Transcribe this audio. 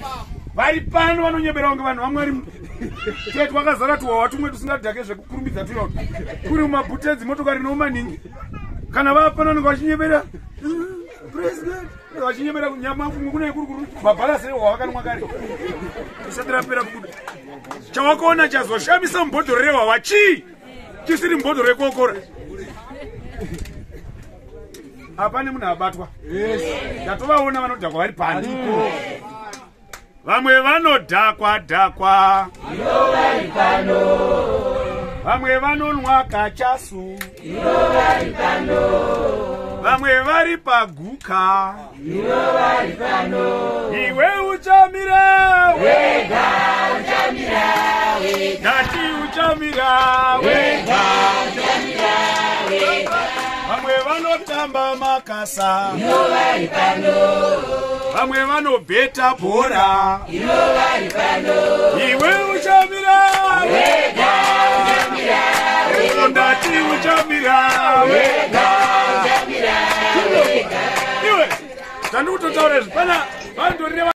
vari pano vanonyebera kunge vanhu vamwari tete wakazara tuwawa tumwe tusingadhake zvekukurumbidza tuya kuri mumabhutedzi motokari nomaningi kana vapano vanenge vachinyebera president vachinyebera nyama kuna ikurukuru mabhalasi wavakanwa kare isati rapera kubuda chawakaona chazoshamisa mubhodhoro rehwawa chii chisiri mubhodhoro rekokora hapane munhu abatwa ndatovaona vanodhakwa vari pani vamwe vanodhakwa dhakwa vamwe vanonwa kachasu vamwe vari paguka iwe uchamira wega ndati uchamira wega vamwe vanotamba makasa vamwe vanobheta bhora iwe uchamira wega ndati uchamira wega iwe tandikutotaura zvipana vandoreva